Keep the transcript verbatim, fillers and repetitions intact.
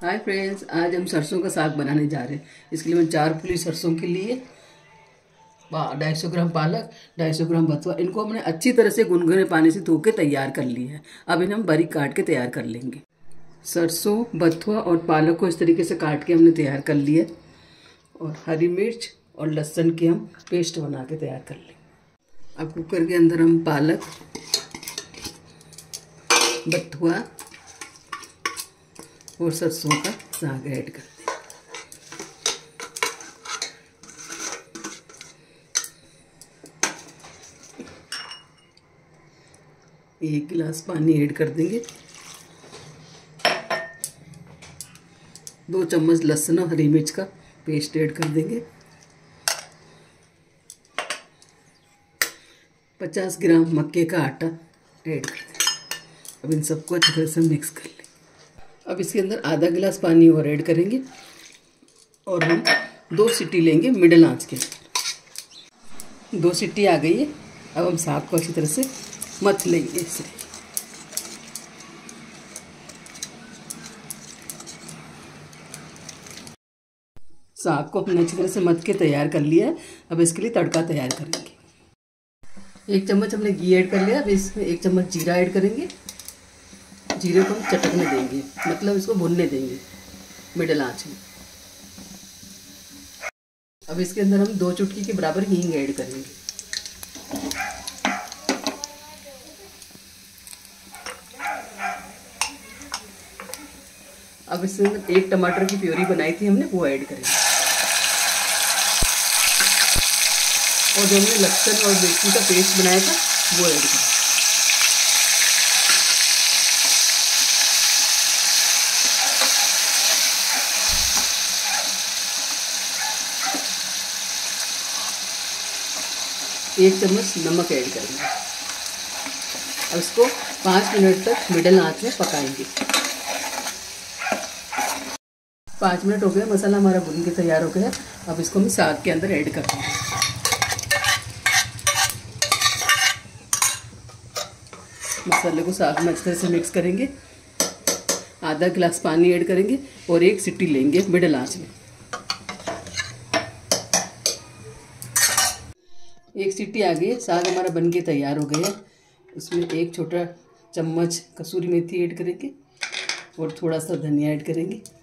Hi friends, आज हम सरसों का साग बनाने जा रहे हैं। इसके लिए मैं चार पुली सरसों के लिए ढाई सौ ग्राम पालक, ढाई सौ ग्राम बथुआ, इनको हमने अच्छी तरह से गुनगुने पानी से धो के तैयार कर लिया है। अब इन्हें हम बारीक काट के तैयार कर लेंगे। सरसों, बथुआ और पालक को इस तरीके से काट के हमने तैयार कर लिया और हरी मिर्च और लहसुन की हम पेस्ट बना के तैयार कर लेंगे। अब कुकर के अंदर हम पालक, बथुआ और सरसों का साग ऐड कर दें। एक गिलास पानी ऐड कर देंगे। दो चम्मच लहसुन और हरी मिर्च का पेस्ट ऐड कर देंगे। पचास ग्राम मक्के का आटा ऐड कर देंगे। अब इन सबको अच्छी तरह से मिक्स कर लें। अब इसके अंदर आधा गिलास पानी और ऐड करेंगे और हम दो सीटी लेंगे मिडिल आंच के। दो सीटी आ गई है। अब हम साग को अच्छी तरह से मथ लेंगे। इसे साग को अपने अच्छी तरह से मथ के तैयार कर लिया है। अब इसके लिए तड़का तैयार करेंगे। एक चम्मच हमने घी ऐड कर लिया। अब इसमें एक चम्मच जीरा ऐड करेंगे। जीरे को हम चटकने देंगे, मतलब इसको भुनने देंगे मिडिल आंच में। अब इसके अंदर हम दो चुटकी के बराबर हींग ऐड करेंगे। अब इसके अंदर एक टमाटर की प्योरी बनाई थी हमने, वो ऐड करेंगे और जो हमने लहसुन और मिर्ची का पेस्ट बनाया था वो ऐड करेंगे। एक चम्मच नमक ऐड करेंगे। अब इसको पाँच मिनट तक मिडिल आंच में पकाएंगे। पाँच मिनट हो गए, मसाला हमारा भून के तैयार हो गया। अब इसको हम साग के अंदर ऐड कर देंगे। मसाले को साग में अच्छी तरह से मिक्स करेंगे। आधा गिलास पानी ऐड करेंगे और एक सीटी लेंगे मिडिल आंच में। एक सीटी आ गई, साग हमारा बनके तैयार हो गया। उसमें एक छोटा चम्मच कसूरी मेथी ऐड करेंगे और थोड़ा सा धनिया ऐड करेंगे।